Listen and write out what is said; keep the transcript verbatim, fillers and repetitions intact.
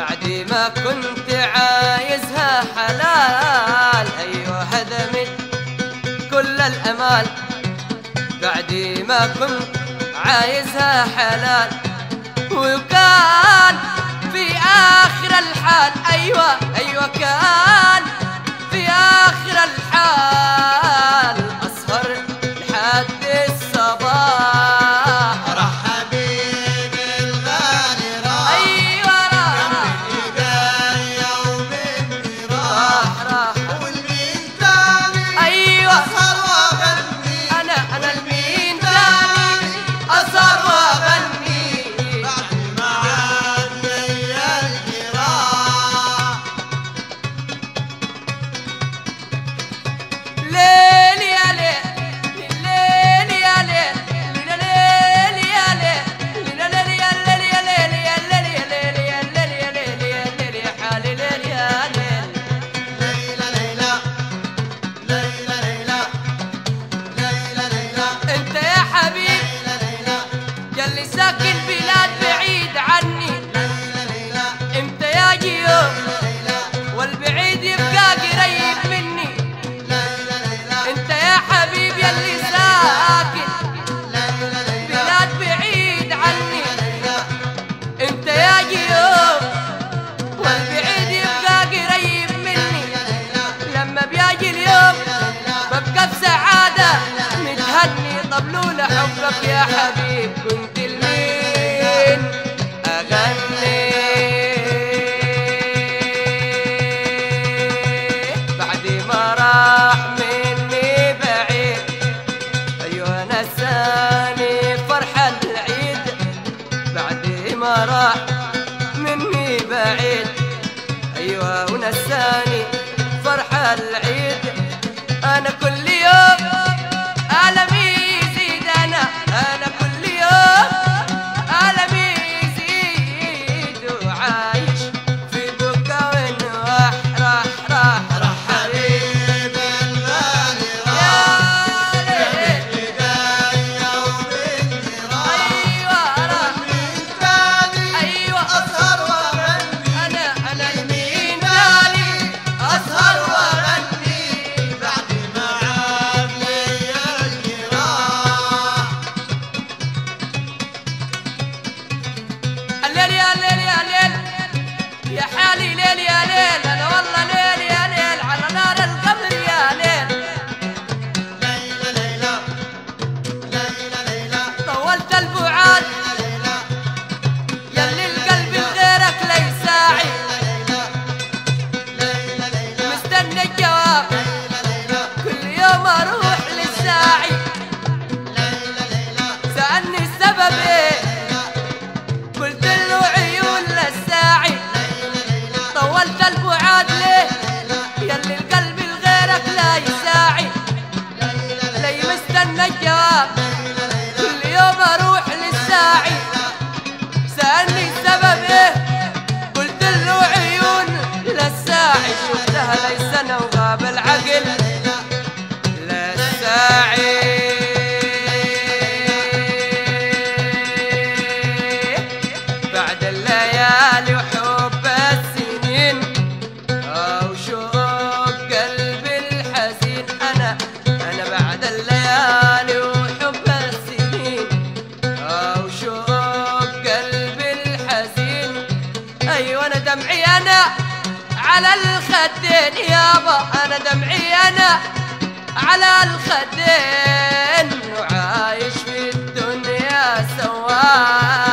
بعد ما كنت عايزها حلال. أيوة هدمت كل الأمال بعد ما كنت عايزها حلال. وكان في آخر الحال أيوة أيوة كان في آخر الحال أسهر لحد الصباح. راح حبيبي الغالي راح، أيوة راح من إيديا ومني راح، راح والمين تاني أيوة أسهر وأغني، أنا أنا المين تاني أسهر وأغني. بعد ما عاد ليا الجراح. ليل يا ليل ليل يا ليل ليل يا ليل ليل يا ليل يا ليل يا ليل يا ليل يا ليل يا ليل يا ليل يا حالي ليل يا ليل. ليلى ليلى ليلى ليلى ليلى ليلى انت يا حبيب ليلى ليلى يلي ساكن بلاد بعيد عني، ليلى ليلى انت يا جيوب ليلى والبعيد يبقى قريب مني. ليلى ليلى انت يا حبيب يلي ساكن ليلى ليلى بلاد بعيد عني، ليلى انت يا جيوب والبعيد يبقى قريب مني. لما بيجي اليوم ببقى بسعادة متهني. طب لولا حبك يا حبيب كنت لمين أغني؟ بعد ما راح مني بعيد أيوة نساني فرح العيد. بعد ما راح مني بعيد أيوة ونساني فرح العيد. أنا كل يوم ألمي يزيد، أنا أنا كل يوم ألمي يزيد وعايش في بكا ونواح. راح راح راح حبيبي الغالي يا راح، ليل إيديا ومني راح، أيوة راح والمين تاني أيوة أسهر وأغني، أنا أنا المين تاني أسهر وأغني. بعد ما عاد ليا الجراح. الليل يا ليل يا ليل يا حالي ليل يا ليل. أنا والله ليل يا ليل على نار القبر يا ليل. ليلى ليلى ليلى ليلى طولت البعاد ليلى يلي القلب بغيرك لا يساعي. ليلى ليلى مستني الجواب ليلى كل يوم أروح للساعي. ليلى ليلى سألني السبب إيه قلت له عيون للساعي. طولت البعاد ليه يلي القلب لغيرك لا يساعي. لي مستنى الجواب كل يوم اروح للساعي. سألني السبب ايه قلت له عيون للساعي. شفتها ليس انا وغاب العقل للساعي. بعد الليالي وحب السنين أو شوق قلبي الحزين. أنا أنا بعد الليالي وحب السنين أو شوق قلبي الحزين. أيوة أنا دمعي أنا على الخدين يابا. أنا دمعي أنا على الخدين وعايش في الدنيا سواح.